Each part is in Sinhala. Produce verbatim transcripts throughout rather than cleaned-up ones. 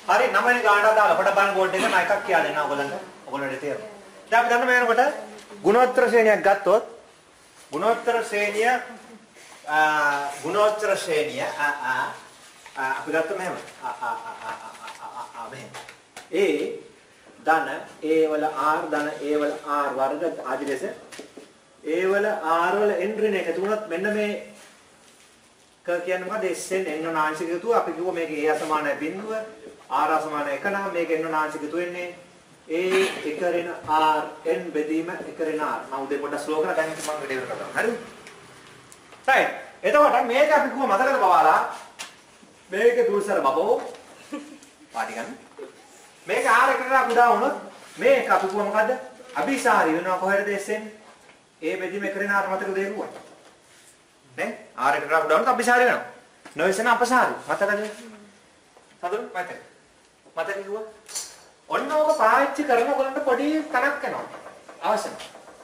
හරි නව වෙනි ගානට දාලා අපට බලන බෝඩ් එක මම එකක් කියලා දෙන්නම් ඔයගොල්ලන්ට. ඔයගොල්ලන්ට තේරෙනවා. දැන් අපි දන්න මේනකොට ගුණෝත්තර ශ්‍රේණියක් ගත්තොත් ගුණෝත්තර ශ්‍රේණිය ගුණෝත්තර ශ්‍රේණිය අපි ගත්ත මෙහෙම මෙහෙම A ධන A වල R ධන A වල R වර්ග ආදි ලෙස A වල R වල n ඍණ එකතු වුණොත් මෙන්න මේ ක කියන්නේ මොකද Sn n නාංශික එකතුව අපි කිව්වා මේක A සමානයි බිංදුව R සමානයි එක නම් මේක n නාංශික එකතු වෙන්නේ A එක ඍණ R n බෙදීම එක ඍණ R මම උදේ පොඩ්ඩක් ස්ලෝ කරලා දැන් මම වැඩේ ඉවර කරනවා හරිද right එතකොට මේක අපි කිව්ව මතකද බවාලා මේක දුල්සර බබෝ පාටි ගන්න මේක R එකට කුඩා වුණොත් මේක අපි කිව්ව මොකද්ද අභිසාරි වෙනවා කොහෙද Sn A බෙදීම එක ඍණ R මතකද ඒරුවා නේ R එකට කුඩා වුණොත් අභිසාරි වෙනවා නොයසන අපසාරි මතකද සතුරු මතක මතක කිව්වා ඔන්න ඕක පාවිච්චි කරන ඔයගලන්ට පොඩි තනක් එනවා අවශ්‍යයි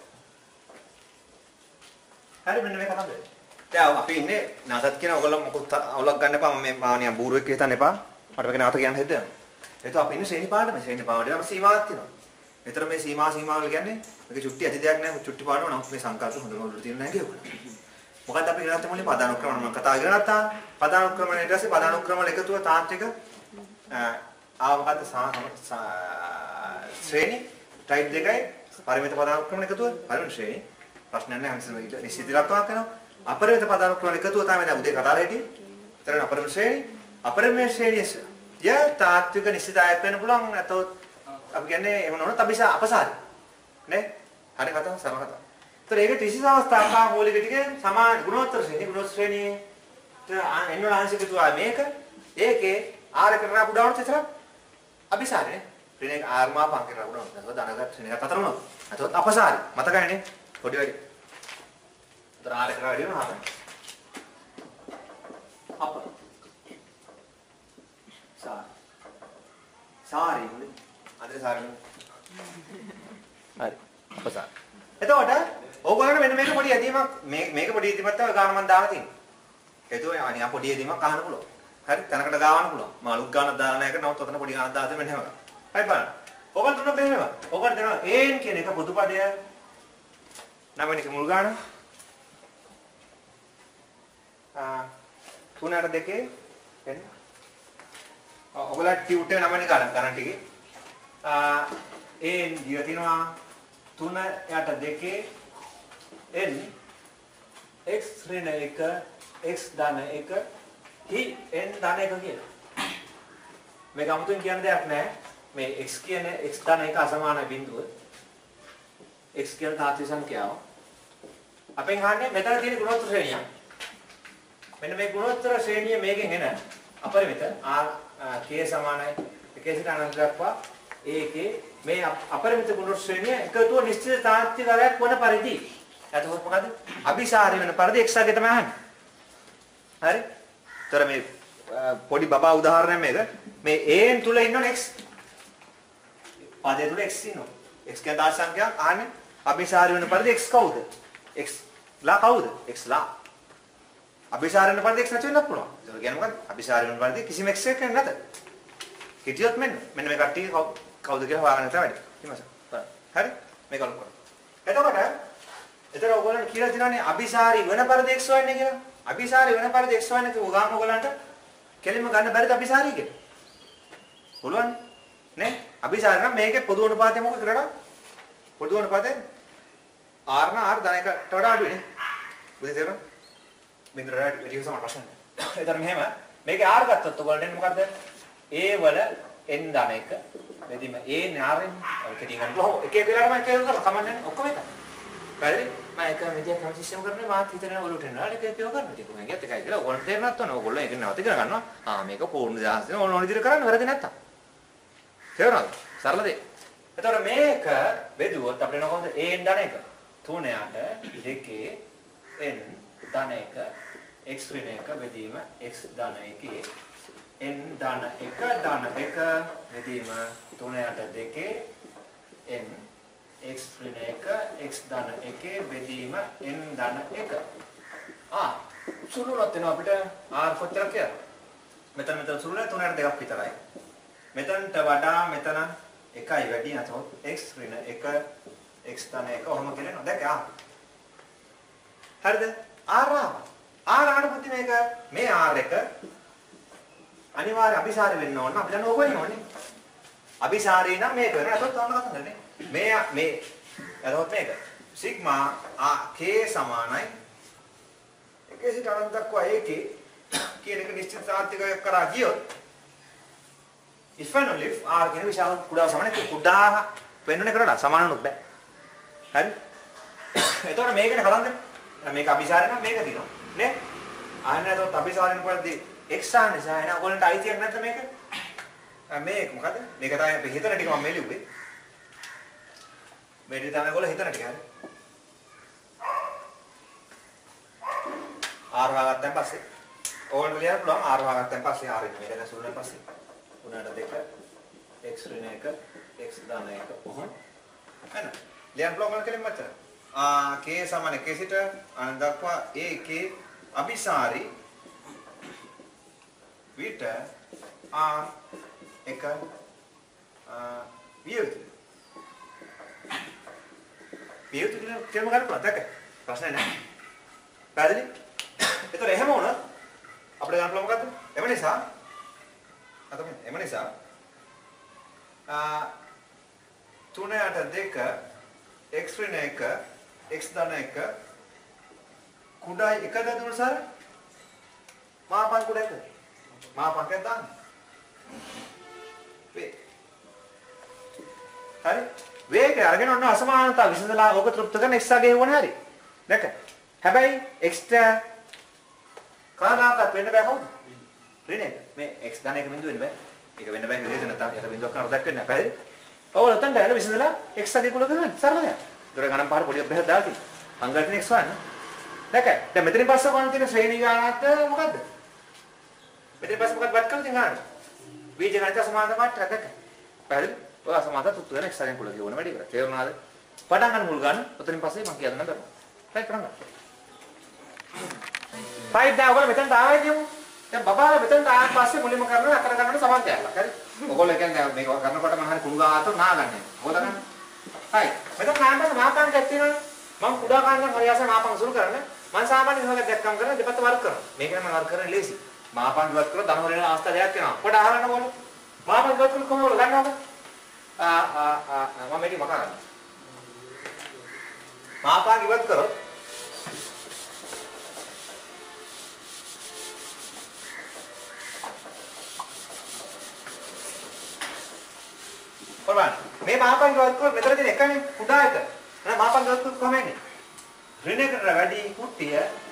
හරි මෙන්න මේක තමයි දැන් අපි ඉන්නේ නැසත් කියන ඔයගොල්ලෝ මොකද අවුලක් ගන්න එපා මම මේ මානියා බූරුවෙක් හිතන්න එපා මට මේක නැවත කියන්න හිතෙනවා ඒතකොට අපි ඉන්නේ ශ්‍රේණි පාඩම ශ්‍රේණි පාඩමේ නම් සීමාවක් තියෙනවා ඒතර මේ සීමා සීමාවල් කියන්නේ මේක චුට්ටි ඇති දෙයක් නෑ චුට්ටි පාඩම නම් මේ සංකල්ප හොඳම වලට තියෙන නෑ කියුවා මොකක්ද අපි ඉගෙන ගන්න මොලේ පදානුක්‍රම මම කතා ඉගෙන ගත්තා පදානුක්‍රම ඊට පස්සේ පදානුක්‍රම වල එකතුව තාන්ත්‍රික ආ මොකද්ද ශ්‍රේණි ටයිප් දෙකයි පරිමිත පදානුක්‍රම එකතුව පරිමිත ශ්‍රේණි ප්‍රශ්නයක් නෑ හැමතිස්සම ඊට නිශ්චිත ඉලක්කයක් කරනවා අපරිමිත පදානුක්‍රම එකතුව තමයි දැන් උදේ කතා රෙඩි එතන අපරිමිත ශ්‍රේණි අපරිමිත ශ්‍රේණිය ය තාත්වික නිශ්චිත ආයත වෙන්න පුළුවන් නැතොත් අපි කියන්නේ එහෙම නොවුනොත් අපි අපසාරි නේ හරි කතාව සරල කතාව ඒතර ඒක විශේෂ අවස්ථාවක මූලික ටික සමාන ගුණෝත්තර ශ්‍රේණි ගුණෝත්තර ශ්‍රේණියේ එන්න ආංශික තුවා මේක ඒකේ R එකට පුඩාවන විතර අභිසාරි නේ ශ්‍රේණියක R මා පං කරලා පුඩාවන නැත්නම් ධනගත ශ්‍රේණියක් අතර වුණා නැත්නම් අපසාරි මතකයිනේ පොඩි වැඩි ඒතර R එකට වැඩි වෙනවා අප සාරි සාරි අදේ සාරි හරි අපසාරි එතකොට ඕගොල්ලන්ට මෙන්න මේක පොඩි ඇදීමක් මේ මේක පොඩි ඇදීමක් තමයි ගාන මම දාලා තියෙන්නේ ඒතකොට අනියා පොඩි ඇදීමක් අහන්න පුළුවන් හරි තැනකට ගාවන්න පුළුවන් මාළුක් ගානක් දාලා නැහැ කරනවත් ඔතන පොඩි ගානක් දාලා මෙන්න හැම හරි බලන්න ඕගොල්ලෝ තුන මෙහෙම ඕගොල්ලෝ දෙනවා an කියන එක පොදු පදය නවනික මුල් ගාන ආ තුනට දෙකේ එන්න ඔයගොල්ලෝ ටියුට් එක නවනික ගාන ගණන් ටිකේ ආ an දිව තිනවා තුන යට දෙකේ n x ඍණ එක x ධන එක හි n ධන එක කියලා. මේක 아무තෙන් කියන දෙයක් නෑ. මේ x කියන x ධන එක අසමාන බිඳුව. x කියන තාත්වික සංඛ්‍යාව. අපෙන් අහන්නේ මෙතන තියෙන ගුණෝත්තර ශ්‍රේණිය. මෙන්න මේ ගුණෝත්තර ශ්‍රේණිය මේකෙන් එන අපරිමිත r k සමානයි එකේ සිට අනන්ත දක්වා ඒකේ මේ අපරිමිත ගුණෝත්තර ශ්‍රේණිය එකතුව නිශ්චිත තාත්විකයක් වන පරිදි. එතකොට මොකද? අභිසාරි වෙන පරිදි x අගේ තමයි අහන්නේ. හරි? තර මේ පොඩි බබා උදාහරණයක් මේක මේ an තුල ඉන්නවනේ x පදේ තුල x ඉන්නවා x කියන දාස සංඛ්‍යාවක් ආන්නේ අභිසාරි වෙන පරිදි x කවුද x ලා කවුද x ලා අභිසාරි වෙන පරිදි x නැති වෙන්නත් පුළුවන් ඒක කියන්නේ මොකක්ද අභිසාරි වෙන පරිදි කිසිම x එකක් නැත හිටියොත් මෙන්න මෙන්න මේ කට්ටිය කවුද කියලා හොයාගන්න තමයි වැඩි ඊමස හරි මේක අලුත් කරා එතකොට එතන ඔයගොල්ලෝ කියලා දිනන්නේ අභිසාරි වෙන පරිදි x හොයන්නේ කියලා අභිසාරි වෙන පරිදි x හොයන්නේ කිව්ව ගාම ඔයගලන්ට කෙලින්ම ගන්න බැරිද අභිසාරි කියලා? පුළුවන් නේ? අභිසාරි නම් මේකේ පොදු අනුපාතය මොකක්ද කරලා? පොදු අනුපාතය r න r ධන එකට වඩා අඩුයිනේ. බුදේ තේරෙනවද? බින්දුවට වැඩි සමාන ප්‍රශ්න. ඒතර මෙහෙම මේකේ r ගත්තොත් ඔයගලන්ට එන්නේ මොකද්ද? a වල n ධන එක මෙදිම a නාරෙන් කෙටියෙන් ගන්න බෑ. එක එක වෙලාවට මම ඒක කරලා කමන්නේ ඔක්කොම එක. හරි? මම එක මෙදියක් නම් සිස්ටම් කරන්නේ මාත් හිතනවා ඔලුට එනවා. ඒක ඒක කරන්න. ඒක මම කියත් එකයි කියලා ඔයගොල්ලෝ තේරෙන්නත් ඕන. ඔයගොල්ලෝ ඒක නැවත ඉගෙන ගන්නවා. ආ මේක පූර්ණ දහස් වෙන ඕන ඕන විදිහට කරන්න වැරදි නැත්තම්. තේරුණාද? සරල දෙයක්. එතකොට මේක බෙදුවොත් අපිට එන කොහොමද? an ධන එක. තුන යට දෙකේ n ධන එක x ඍණ එක බෙදීම x ධන එකේ n ධන එක ධන එක බෙදීම තුන යට දෙකේ n x ඍණ එක x ධන එකේ බෙදීම n ධන එක. ආ සුළුවත් වෙනවා අපිට r කොච්චරද කියලා. මෙතන මෙතන සුළුනේ තුන යට දෙකක් විතරයි. මෙතනට වඩා මෙතන එකයි වැඩි නැතොත් x ඍණ එක x ධන එක ඔහොම කියනවා. දැන් ආ. හරිද? r ආවා. r ආවට පුති මේක මේ r එක අනිවාර්ය අபிසාරය වෙන්න ඕන. අපිට නෝක වෙන්න ඕනේ. අபிසාරේ නම් මේක වෙනවා. නැතොත් තවම කතා කරන්නේ. මේ මේ එතකොට මේක සිග්මා k සමානයි එකේ සිට අනන්ත දක්වා ඒකේ කියන එක නිශ්චිත සාර්ථකයක් කරා ගියොත් if and only if r කියන විශාල කුඩා සමාන ඒක කුඩා වෙනුනේ කරලා සමානනුත් බෑ. හරි? එතකොට මේකට කලන්ද මේක අபிසාරය නම් මේක දිනවා. නේ? ආන්නේ එතකොට අபிසාරයෙන් පොඩ්ඩි x ආන නිසා එන ඔයගොල්ලන්ට අයිතියක් නැත්නම් මේක මේක මොකද? මේක තමයි අපි හිතන ටික මම මෙලිව්වේ. මේ ටික තමයි ඔයගොල්ලෝ හිතන ටික හරි. r වහගත්තන් පස්සේ ඕගොල්ලෝ ලියන්න පුළුවන් r වහගත්තන් පස්සේ r ඉන්නේ මේක සුළුන පස්සේ උනාට දෙක x ඍණ එක x ධන එක කොහොම එන ලියන්න පුළුවන් කෙනෙක් මත ආ k සමාන k සිට අනන්ත දක්වා ak අபிසාරි විට r එක වියුතු වියුතු කියන තේරුම ගන්න පුළුවන් දැක්ක ප්‍රශ්නේ නැහැ පැහැදිලි. ඒතර එහෙම වුණත් අපිට ගන්න පුළුවන් මොකද්ද? එම නිසා අතම එම නිසා ආ තුනට දෙක x ඍණ එක x ධන එක කුඩායි එකද දුරසාර මාපන් කුඩා එක මාපන් එක දාන්න වේ හරි වේගය අරගෙන ඔන්න අසමානතාව විසඳලා ඕක තෘප්ත කරන x අගේ වුණා හරි දැක හැබැයි x ට කානාකට වෙන්න බෑ කවුද? ඍණ එක. මේ x ධන එක බිඳුව වෙන්න බෑ. ඒක වෙන්න බෑ හේතු නැත්නම් යට බිඳුවක් කරන දක් වෙන්නේ නැහැ. පැහැදිලි? ඔව් නැත්නම් දැන් විසඳලා x අගේ කුල ගන්න. සරලද? දොර ගණන් පාර පොඩි බෙහෙත් දාලා තියෙනවා. අංගයන් x වань. දැක. දැන් මෙතනින් පස්සේ කොහොමද තියෙන ශ්‍රේණී ගානත් මොකද්ද? මෙතනින් පස්සේ මොකක්ද වත් කරලා තියෙන ගාන? බීජ ගණිත සමානත මාත්‍ර දැක. පැහැදිලි? ඔය අසමානත තුතු වෙන x අගෙන් කුල කියවන වැඩි කරා. තේරුණාද? පටන් ගන්න මුල් ගන්න. ඔතනින් පස්සේ මම කියන්න කරනවා. හරි කරන්න. ෆයිව් දැන් ඔයගොල්ලෝ මෙතනට ආවද යමු. දැන් බබාලා මෙතනට ආවට පස්සේ මුලින්ම කරනවා අතර ගන්නට සමාන කැලලක්. හරි? ඔයගොල්ලෝ කියන්නේ මේක කරනකොට මම හරි කුණු ගාතෝ නාගන්නේ. මොකද ගන්න? හරි. මෙතන නාගන්න මාපං එකක් තියෙනවනේ. මම කුඩා කාණ්ඩම් හරියස මාපං සුළු කරන්නේ. මම සාමාන්‍ය විභාගයක් දැක්කම කරන දෙපැත්ත වර්ග කරනවා. මේක නම් මම වර්ග කරන්නේ ලේසි. මාපං විභාග කරලා ධන වලින් අවස්ථා දෙකක් වෙනවා. පොඩ අහන්න ඕනේ. මාපං විභාග කරලා කොහොමද ගන්නවද? ආ ආ ආ මම මේක මකා ගන්නවා. මාපං විභාග කරොත් බලන්න මේ මාපං ගවත් කරොත් මෙතන තියෙන එකනේ කුඩා එක. එහෙනම් මාපං ගවත් කරොත් කොහොම වෙන්නේ? ඍණ එකට වැඩි කුට්ටිය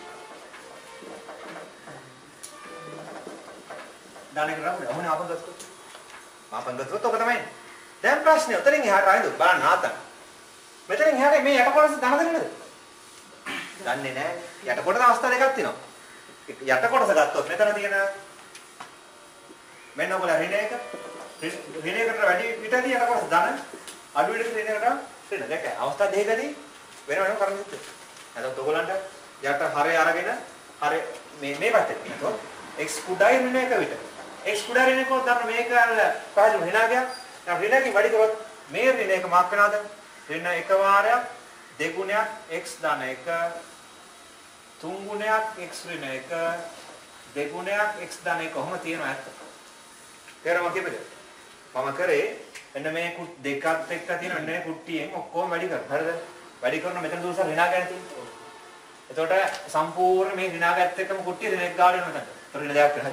ධනයකට රවුනේ. ඔහොනේ මාපං ගවත් කරොත්. මාපං ගවත් කරොත් ඔක තමයි. දැන් ප්‍රශ්නේ උතරින් එහාට ආයිද බලන්න ආතන. මෙතනින් එහාට මේ යට කොටස ධන දෙන්නද? දන්නේ නැහැ. යට කොටස අවස්ථා දෙකක් තියෙනවා. යට කොටස ගත්තොත් මෙතන තියෙන මෙන්න ඔයගොල්ලෝ ඍණ එක ඍණ එකට වැඩි පිටදී යට කොටස ධන අඩු වෙන ඍණ එකට ඍණ දෙක අවස්ථා දෙකකදී වෙන වෙනම කරන්න ඉතින්. එතකොට ඔයගොල්ලන්ට යට හරය අරගෙන හරය මේ මේ පැත්තට කියනකොට x කුඩායි ඍණ එක විතර. x කුඩා ඍණ එක උදාහරණ මේක පහළ ඍණාගයක්. දැන් ඍණකින් වැඩි කරොත් මේ ඍණ එක මාක් වෙනවද? ඍණ එක වාරයක් දෙගුණයක් x ධන එක තුන් ගුණයක් x ඍණ එක දෙගුණයක් x ධන එක කොහොම තියෙනවා ඇත්ත. තේරෙනවද කිව්වද? මම කරේ එන්න මේ කුට් දෙකත් එක්ක තියෙන මේ කුට්ටියෙන් ඔක්කොම වැඩි කරා. හරිද? වැඩි කරන මෙතන දුරස ඍණා ගන්න තියෙනවා. එතකොට සම්පූර්ණ මේ ඍණා ගත්ත එකම කුට්ටිය ඍණ එක ගාඩ වෙනවා මෙතන. ඍණ දෙකක් හරි.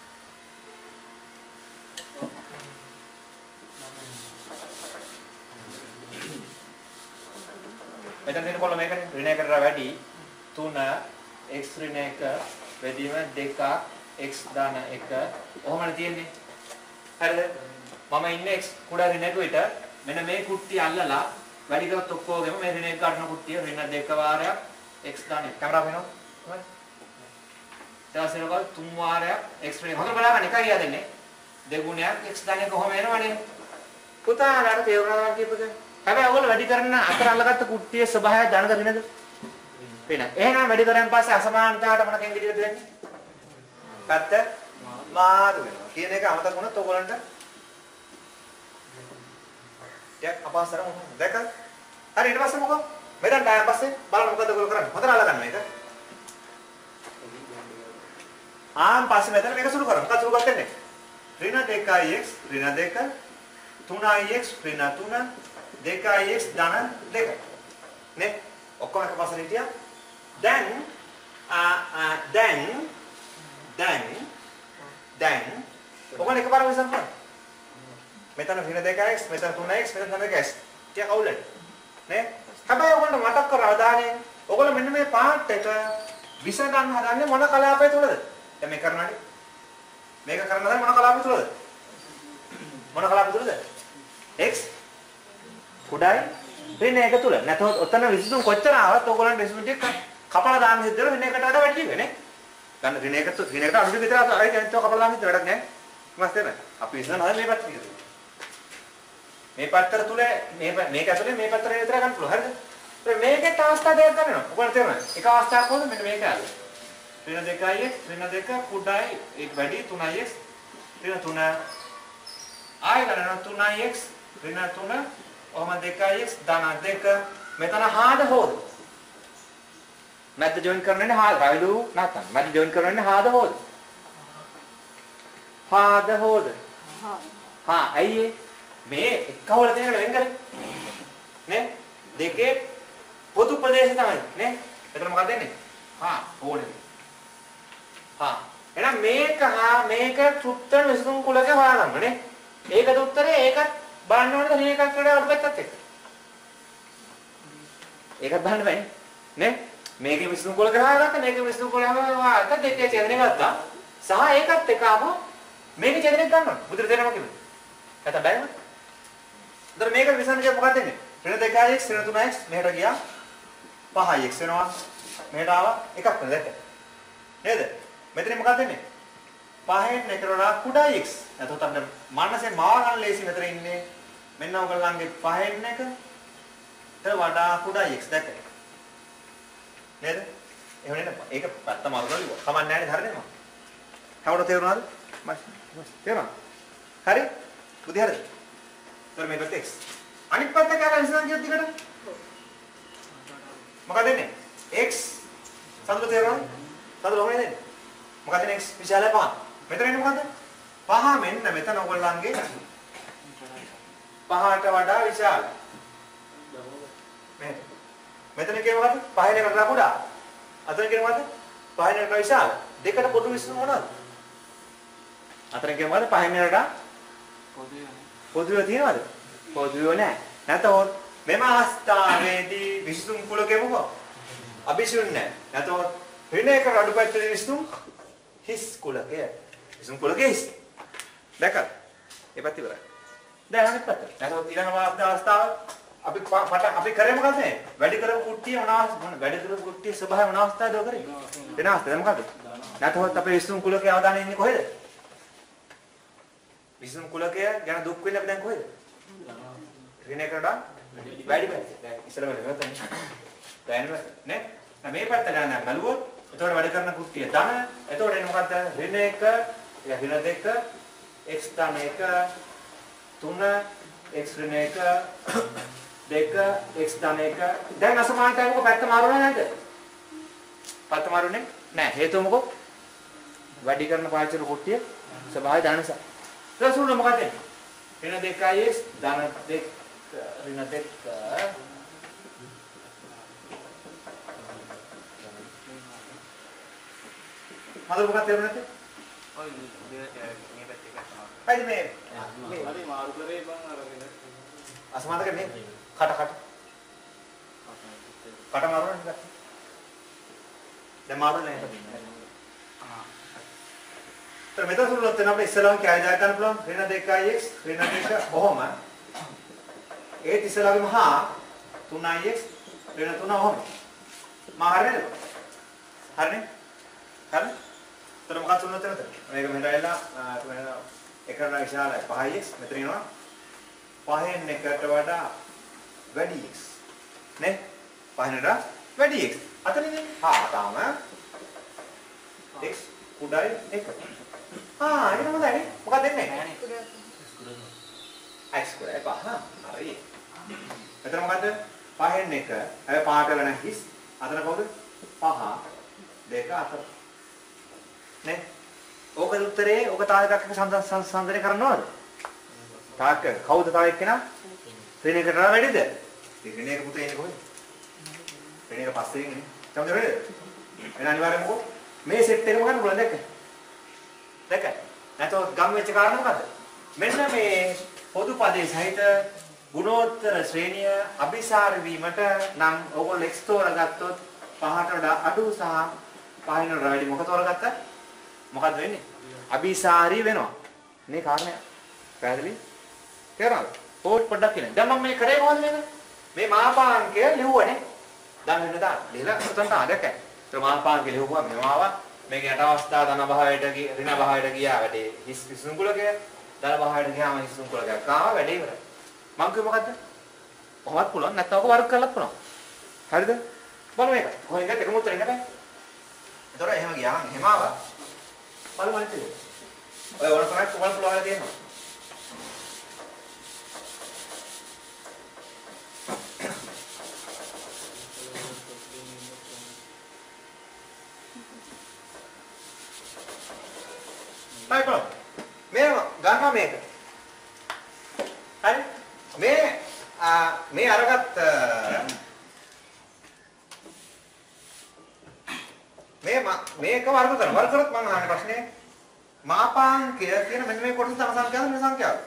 මෙතන තියෙන කොල්ල මේකනේ ඍණ එකට වැඩි තුන x ඍණ එක වැඩිම දෙක x ධන එක ඔහොමනේ තියෙන්නේ. හරිද? මම ඉන්නේ x කුඩා ඍණ එක විතර මෙන්න මේ කුට්ටිය අල්ලලා වැඩි කරොත් ඔක්කොගෙම මේ ඍණ එක ගන්න කුට්ටිය ඍණ දෙක වාරයක් x ධන එක. කැමරාව වෙනවා. හරිද? ඊටසෙනකල් තුන් වාරයක් x ඍණ හොඳට බලන්න එකයි යදෙන්නේ. දෙගුණයක් x ධන එක කොහොම එනවනේ. පුතාලාට තේරුණා කියපද? හැබැයි ඔයගොල්ලෝ වැඩි කරන අතර අල්ලගත්ත කුට්ටියේ ස්වභාවය දැනද ඍණද? වෙන. එහෙනම් වැඩි කරන් පස්සේ අසමානතාවට මොන කෙන්ගෙ විදිහට දෙන්නේ? පැත්ත මාරු වෙනවා. කියන එක අමතක වුණොත් ඔයගොල්ලන්ට ටිකක් අපහසුතර මොකක්ද? දැක්කද? හරි ඊට පස්සේ මොකක්ද? මෙතන ඩයන් පස්සේ බලන්න මොකද ඔයගොල්ලෝ කරන්නේ? හොඳට අල්ලගන්න මේක. ආන් පස්සේ මෙතන මේක සුළු කරමු. මොකක්ද සුළු කරන්නේ? ඍණ දෙකයි x ඍණ දෙක තුනයි x ඍණ තුන දෙකයි x ධන දෙක. නේ? ඔක්කොම එක පස්සේ හිටියා. දැන් ආ දැන් දැන් දැන් ඔකන එකපාරම විසම් කරා. මෙතන ඍණ දෙකයි x මෙතන තුනයි x මෙතන ධන දෙකයි x. ටික අවුලයි. නේ? හැබැයි ඔයගොල්ලෝ මතක් කර අවධානයෙන් ඔයගොල්ලෝ මෙන්න මේ පාර්ට් එක විස ගන්න හදන්නේ මොන කලාපය තුලද? දැන් මේක කරනවානේ. මේක කරන්න හදන්නේ මොන කලාපය තුලද? මොන කලාපය තුලද? x කුඩායි ඍණ එක තුල. නැතහොත් ඔතන විසඳුම් කොච්චර ආවත් ඔයගොල්ලන්ට විසඳුම් ටික කපලා දාන්න හිතෙද ඍණ එකට වඩා වැඩි වෙන්නේ. ගන්න ඍණ එක තු ඍණ එකට අඩු විතර අය දැන් තව කපලා දාන්න හිතෙද වැඩක් නැහැ. මස් තේරෙනවද? අපි විසඳන හදන්නේ මේ පැත්තට කියලා. මේ පැත්තට තුල මේ මේක ඇතුලේ මේ පැත්තට විතර ගන්න පුළුවන්. හරිද? ඒ මේකේ අවස්ථා දෙකක් ගන්නවා. ඔයගොල්ලෝ තේරෙනවද? එක අවස්ථාවක් කොහොමද මෙන්න මේක ආවේ. ඍණ දෙකයි x ඍණ දෙක කුඩායි ඒක වැඩි තුනයි x ඍණ තුන ආය ගන්න තුනයි x ඍණ තුන ඔහම දෙකයි x ධන දෙක මෙතන හාද හොද මැද ජොයින් කරන්නේ හාද රයිලු නැත්නම් මැද ජොයින් කරන්නේ හාද හොද හාද හොද හා අයියේ මේ එකවල දෙනකට වෙන් කරේ නේ දෙකේ පොදු ප්‍රදේශය තමයි නේ එතන මොකක්ද දෙන්නේ හා ඕනේ හා එහෙනම් මේක හා මේක සුත්තර විසඳුම් කුලක හොයාගන්න නේ ඒකද උත්තරේ ඒකත් බලන්න ඕනද මේකක් වඩා අඩු පැත්තත් එක්ක ඒකත් බලන්න බෑ නේ මේකේ විසඳුම් කුලක හොයාගත්තා මේකේ විසඳුම් කුලක හොයාගත්තා දෙකේ ඡේදනය ගත්තා සහ ඒකත් එක ආපහු මේකේ ඡේදනය ගන්නවා බුදුර දෙනවා කිව්වේ නැත්නම් බෑම උතර මේක විසඳන්නේ මොකක්ද දෙන්නේ ඍණ දෙකයි x ඍණ තුනයි x මෙහෙට ගියා පහයි x වෙනවා මෙහෙට ආවා එකක් වෙන දැක්ක නේද මෙතන මොකක්ද දෙන්නේ පහෙන් එකට වඩා කුඩායි x නැත්නම් අපිට මානසෙන් මාව ගන්න ලේසි මෙතන ඉන්නේ මෙන්න ඔයගොල්ලන්ගේ පහෙන් එක ට වඩා කුඩායි x දැක්ක නේද එහෙම නේද ඒක පැත්ත මාරු කරලා ඉවර කමක් නැහැ නේද හරිද මම හැමෝට තේරුණාද මම තේරුණා හරි බුද්ධි හරිද එතකොට මේක x අනිත් පැත්ත කියලා විසඳන් කියොත් දිගට මොකද දෙන්නේ x සතුට තේරුණාද සතුට කොහොමද දෙන්නේ මොකද දෙන්නේ x විශාලයි පහ මෙතන එන්නේ මොකද්ද පහ මෙන්න මෙතන ඔයගොල්ලන්ගේ පහට වඩා විශාල මේ මෙතන කියන්නේ මොකද්ද පහෙන් එකට වඩා කුඩා අතන කියන්නේ මොකද්ද පහෙන් එකට විශාල දෙකට පොදු විසඳුම මොනවද අතන කියන්නේ මොකද්ද පහෙන් එකට පොදුවේ පොදුවේ තියනවද පොදුවේ නැහැ නැතොත් මෙම අවස්ථාවේදී විසඳුම් කුලකේ මොකක්ද අභිශුන්‍ය නැතොත් ඍණ එක අඩු පැත්තේ විසඳුම් හිස් කුලකය විසඳුම් කුලකේ හිස් දැක්කද ඒ පැත්ත ඉවරයි දැන් අනිත් පැත්ත නැතොත් ඊළඟ අවස්ථාව අපි පට අපි කරේ මොකද මේ වැඩි කරපු කුට්ටිය මොනවාද වැඩි කරපු කුට්ටිය ස්වභාවය මොන අවස්ථාවද ඔය කරේ වෙන අවස්ථාවද මොකද නැතොත් අපේ විසඳුම් කුලකේ අවධානය ඉන්නේ කොහෙද විසඳුම් කුලකය ගැන දුක් වෙන්නේ අපි දැන් කොහෙද ඍණ එකට වැඩි පැත්තේ දැන් ඉස්සරම නෙවෙයි දැන් නේ මේ පැත්ත ගන්න බැලුවොත් එතකොට වැඩ කරන කුට්ටිය ධන එතකොට එන්නේ මොකද්ද ඍණ එක ඍණ දෙක x ධන එක තුන x ඍණ එක දෙක x ධන එක දැන් අසමානතාවය මොකක් පැත්ත මාරුනේ නැද්ද පැත්ත මාරුනේ නෑ හේතුව මොකක් වැඩි කරන පාවිච්චි කරන කුට්ටිය ස්වභාවය ධන නිසා ඊට පස්සේ මොකද ඍණ දෙකයි x ධන දෙක ඍණ දෙක මතක මොකක්ද තේරුනේ නැත්තේ? ඔය මේ පැත්තේ එකක් තමයි. හරි මේ හරි මාරු කරේ බං අරගෙන. අසමානක මේ කට කට. කට මාරුනේ නේද? දැන් මාරුනේ නැහැ. ආ. तर මෙතන සුළුත් වෙන අපිට ඉස්සලාම කෑ දා ගන්න පුළුවන් ඍණ දෙකයි x ඍණ දෙක ඔහොම. ඒත් ඉස්සලාගේ මහා තුනයි x ඍණ තුන ඔහොම. මා හරියද? හරිනේ? හරි? तर මොකක්ද තුනත් වෙනද? මේක මෙහෙට ඇවිල්ලා තුන එකට විශාලයි පහයි x මෙතන එනවා පහෙන් එකට වඩා වැඩි x නේ පහෙන්ට වැඩි x අතනින් හා තාම x කුඩායි එක ආ ඒක මොකද ඇයි මොකක්ද දෙන්නේ x square පහ. හරි. එතන මොකද්ද? පහෙන් එක. හැබැයි පාට වෙන හිස්. අතන කවුද? පහ දෙක අතර. නේ? ඕකේ උත්තරේ ඕක තාලයක් එක්ක සංසන්දනය කරනවද? තාක කවුද තව එක්කෙනා? ත්‍රිණයකට වැඩිද? ත්‍රිණයක පුතේ ඉන්නේ කොහෙද? ත්‍රිණයක පස්සේ ඉන්නේ. තමයි නේද? එහෙනම් අනිවාර්යයෙන්ම මොකෝ මේ සෙට් එක මොකක්ද බලන්න දැක්ක? දැක්ක? නැතොත් ගම් වෙච්ච කාරණා මොකද්ද? මෙන්න මේ පොදු පදේ සහිත ගුණෝත්තර ශ්‍රේණිය අභිසාර වීමට නම් ඕගොල්ලෝ x තෝරගත්තොත් පහට වඩා අඩු සහ පහින් වඩා වැඩි මොකද තෝරගත්තා? මොකද්ද වෙන්නේ? අභිසාරී වෙනවා. මේ කාරණය පැහැදිලි? තේරුණාද? පොඩ් පොඩ්ඩක් කියන්න. දැන් මම මේ කරේ මොකද්ද මේක? මේ මාපාංකය ලිව්වනේ. දැන් මෙන්න දාන්න. ලියලා උතන්ට ආදකයි. ඒක මාපාංකය ලිව්වා මේ මාවා මේක යට අවස්ථා ධන භාවයට ගිය ඍණ භාවයට ගියා වැඩේ. හිස් විසුණුකුලකය ධන භාවයට ගියාම හිස් විසුණුකුලකයක් ආවා වැඩේ ඉවරයි. මං කිව්ව මොකද්ද? කොහොමවත් පුළුවන් නැත්නම් ඔක වර්ක් කරලත් පුළුවන්. හරිද? බලමු මේක. කොහෙන්ද එකම උත්තරේ නෑ. ඒතොර එහෙම ගියාම එහෙම ආවා. බලමු අනිත් එක. ඔය වර කරක් කොහොමද පුළුවන් තියෙනවා. Baik, bro. මේ ගන්නවා මේක. හරි? මේ මේ අරගත් මේ මේක වර්ග කරනවා. වර්ග කරොත් මම අහන්නේ ප්‍රශ්නේ මාපාංකය කියන මෙන්න මේ කොටස ධන සංඛ්‍යාවද ඍණ සංඛ්‍යාවද?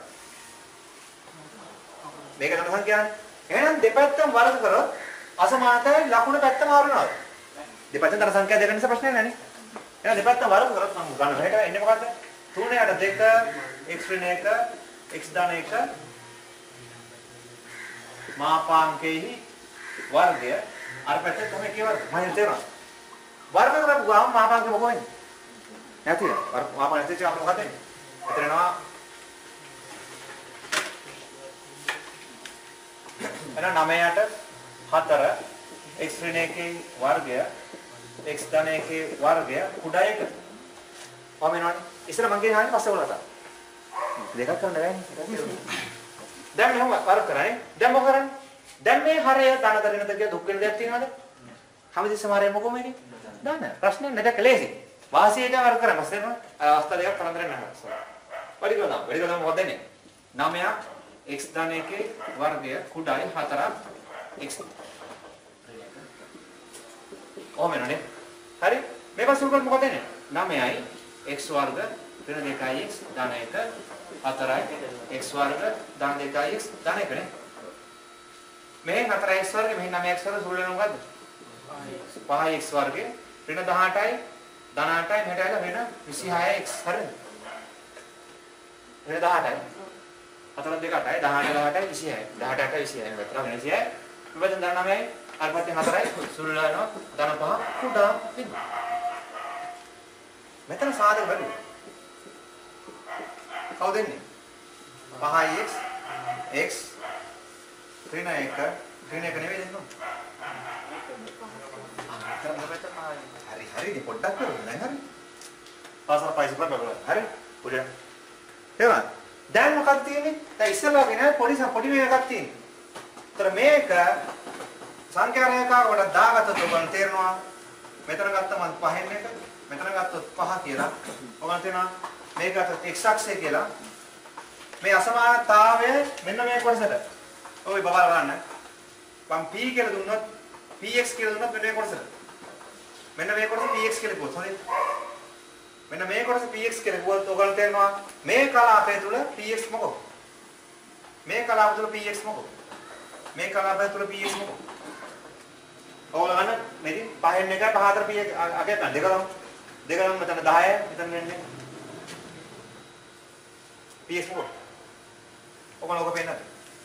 මේක ධන සංඛ්‍යාවනේ. එහෙනම් දෙපැත්තම වර්ග කරොත් අසමානතයි ලකුණ පැත්ත මාරුනවද? දෙපැත්තම ධන සංඛ්‍යා දෙක නිසා ප්‍රශ්නයක් නැහැ නේ. එහෙනම් දෙපැත්තම වර්ග කරොත් මම ගන්නවා. හෙට එන්නේ මොකද්ද? තුනට දෙක x ඍණ එක x ධන එක මාපාංකෙහි වර්ගය අර පැත්තේ තමයි කියවන්නේ. මම හිතනවා. වර්ග කරපු ගාම මාපාංකෙ මොකෝ වෙන්නේ? නැතිද? මාපාංකෙ නැතිව අපිට මොකද වෙන්නේ? එතන එනවා එන නවයට හතර x ඍණ එකේ වර්ගය x ධන එකේ වර්ගය කුඩා එක. කොහොම වෙනවනේ? ඉස්සර මං ගේ හාන්නේ පස්සේ ඔයාලට. දෙකක් කරන්න බෑනේ. දැන් මෙහෙම වර්ග කරන්නේ. දැන් මොකද කරන්නේ? දැන් මේ හරය ධන දරිනද කියලා දුක් වෙන දෙයක් තියෙනවද? හැමතිස්සෙම හරය මොකෝ මේනේ? ධන. ප්‍රශ්නේ නැද කලේසි. වාසියට වර්ග කරා පස්සේ නෝ අවස්ථා දෙකක් කරන්න නැහැ. වැඩි කරනවා. වැඩි කරනවා මොකද දෙන්නේ? නවයක් x ධන එකේ වර්ගය කුඩායි හතරක් x. කොහොම වෙනවනේ? හරි? මේක සුළු කරලා මොකද දෙන්නේ? නවයයි x වර්ග ඍණ දෙකයි x ධන එක හතරයි x වර්ග ධන දෙකයි x ධන එකනේ. මේ හතරයි x වර්ග මෙහි නවයි x වර්ග සුළු වෙනවා මොකද්ද? පහයි x වර්ගය ඍණ දහඅටයි ධන අටයි මෙහෙට ඇවිල්ලා වෙන විසිහයයි x හරිද? ඍණ දහඅටයි හතර දෙක අටයි දහඅට දහඅටයි විසිහයයි දහඅට අටයි විසිහයයි මෙතන වෙන විසිහයයි විභජන ධන නවයයි අර පැත්තේ හතරයි සුළු වෙනවා ධන පහ කුඩා බිඳු. මෙතන සාධක වැඩි. කවුද එන්නේ? පහයි x x ඍණ එක ඍණ එක නෙවෙයි දෙන්න. හරි හරි පොඩ්ඩක් කරමු දැන් හරි. පාසල් පයිසි කරලා බලන්න. හරි? පොඩ්ඩක්. එහෙනම් දැන් මොකක්ද තියෙන්නේ? දැන් ඉස්සෙල්ලා වගේ පොඩි පොඩි මේකක් තියෙන්නේ. ඒතර මේක සංඛ්‍යා රේඛාවකට දාගත්තොත් ඔයගොල්ලෝ තේරෙනවා මෙතන ගත්තම පහෙන් එක මෙතන ගත්තොත් පහ කියලා. ඔයගොල්ලෝ තේරෙනවා මේක ගත්තොත් x අක්ෂය කියලා. මේ අසමානතාවය මෙන්න මේ කොටසට. ඔය බබා බලන්න. මම p කියලා දුන්නොත් px කියලා දුන්නොත් මෙන්න මේ කොටසට. මෙන්න මේ කොටස px කියලා කිව්වොත් හරිද? මෙන්න මේ කොටස px කියලා කිව්වොත් ඔයගොල්ලෝ තේරෙනවා මේ කලාපය තුල px මොකක්ද? මේ කලාපය තුල px මොකක්ද? මේ කලාපය තුල px මොකක්ද? ඔයගොල්ලෝ ගන්න මෙතන පහෙන් එකයි පහ අතර px අගය ගන්න දෙක ගමු. දෙක ගමු මෙතන දහය මෙතන වෙන්නේ px මොකක්ද? ඔයගොල්ලෝ ඔක පෙන්නන්න.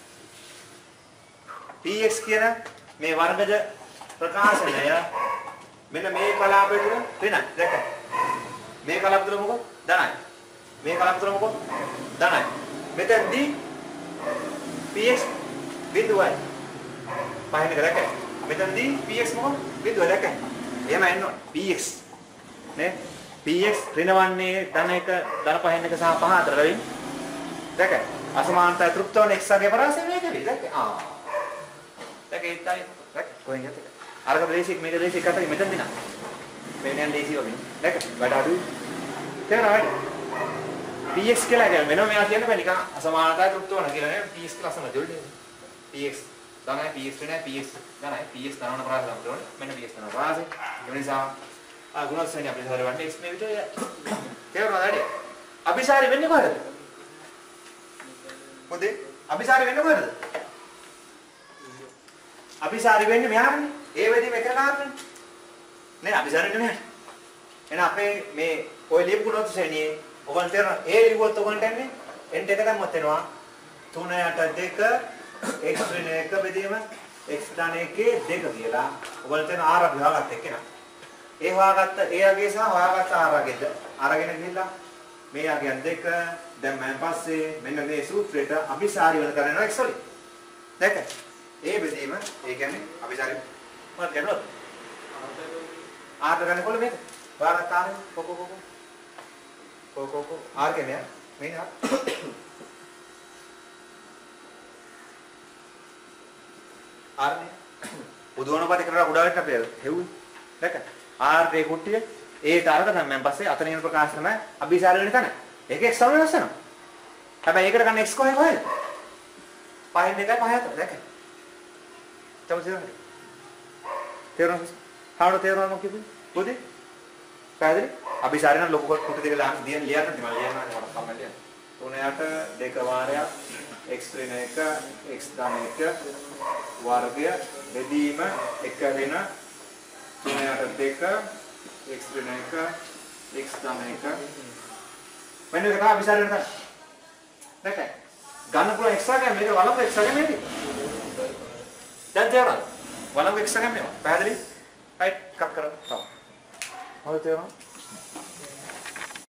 px කියන මේ වර්ගජ ප්‍රකාශනය මෙන්න මේ කලාපය තුල වෙනයි. දැක්ක? මේ කලාපය තුල මොකද? ධනයි. මේ කලාපය තුල මොකද? ධනයි. මෙතනදී px බිඳුවයි. පහින් එක දැක්ක? මෙතනදී px මොකද? බිඳුව දැක්ක? එහෙම එන්න ඕන. px නේ? px ඍණවන්නේ ධන එක ධන පහෙන් එක සහ පහ අතර වෙමින් දැක අසමානතා තෘප්ත වන x අගේ පරාසය මේකනේ. දැක ආ. දැක ඒයි දැක කොහෙන්ද ඒක? අරක බේසික් මේක බේසික් අතරින් මෙතන දිනා. මේ නෑන් දේසි වගේ. දැක වැඩ අඩුයි. තේරෙනවද? px කියලා කියන්නේ වෙනම මෙයා කියන්න බෑ නිකන් අසමානතා තෘප්ත වන කියලා නේ px කියලා අසම දෙන්නේ. px ගණයි px නේ px ගණයි px ගණන පරාසය නම් කරන්නේ. මෙන්න px ගණන පරාසය. ඒ නිසා ආ ගුණස්සේ අපි හරවන්නේ x මේ විදිහට තේරෙනවද? අபிසාරි වෙන්නේ කොහෙද? මොකද අபிසාරි වෙන්නේ කොහෙද? අபிසාරි වෙන්නේ මෙහානේ. ඒ වෙදී මේක කාරණේ. නේ අபிසාරි වෙන්නේ මෙහානේ. එහෙනම් අපේ මේ ඔය ලියපු ගුණොත් ශ්‍රේණියේ ඔයගොල්ලන් තේරෙනවා ඒ ලියුවොත් ඔයගොල්ලන්ට එන්නේ එන්ට එක දැම්මොත් එනවා තුන යට දෙක x ඍණ එක බෙදීම x ධන එකේ දෙක කියලා. ඔයගොල්ලන් තේරෙන r අපි හොයාගත්ත එක්කේනා. ඒ හොයාගත්ත ඒ අගේ සහ හොයාගත්ත r අගේද අරගෙන ගිහිල්ලා මේ අගයන් දෙක දැන් මම පස්සේ මෙන්න මේ සූත්‍රයට අபிසාරි වෙන කරනවා x වලින්. දැක. ඒ බෙදීම ඒ කියන්නේ අபிසාරි මොකක්ද කරනවද? r ගන්නකොට මේක. හොයාගත්ත r කොකෝ කොකෝ. කොකෝ කොකෝ r කියන්නේ මේ නා. r නේ. බුදුවණ පාට කරලා උඩාවට අපි හෙව්වේ. දැක. r ේ කුට්ටිය ඒට අරක තමයි මම පස්සේ අතන යන ප්‍රකාශ තමයි අභිසාර වෙන තැන. ඒක x සම වෙනස් වෙනවා. හැබැයි ඒකට ගන්න x කොහෙන් කොහෙද? පහෙන් එකයි පහ අතර දැක. තමයි තේරෙනවද? හාවුන තේරෙනවද මොකද කිව්වේ? පොඩි. පැහැදිලි? අභිසාරේ නම් ලොකු කොට දෙක දාන්න දියන් ලියන්න මම ලියනවා මට කම්මැලි ලියන්න. තුන යට දෙක වාරයක් x ඍණ එක x ධන එක වර්ගය බෙදීම එක වෙන තුන යට දෙක x ඍණ එක x ධන එක මෙන්න ඒක තමයි අභිසාර වෙන තැන. දැක්කයි? ගන්න පුළුවන් x අගය මේක වලපු x අගය මේක. දැන් තේරෙනවද? වලපු x අගය මේක. පැහැදිලි? right කට් කරන්න. තව. හොඳ තේරෙනවද?